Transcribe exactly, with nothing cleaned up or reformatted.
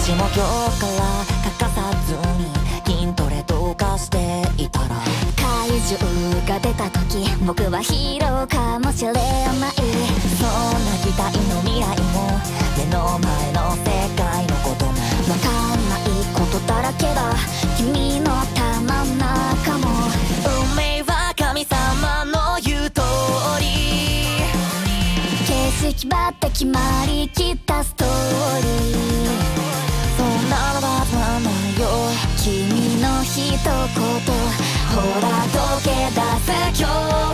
しも今日から欠かさずに筋トレとかしていたら怪獣が出た時僕はヒーローかもしれない。 そんな期待の未来も目の前の世界のこともわかんないことだらけだ君の頭の中も。 運命は神様の言う通り景色ばって決まりきったストーリー。 そんなのはつまんないよ君の一言ほら溶け出す今日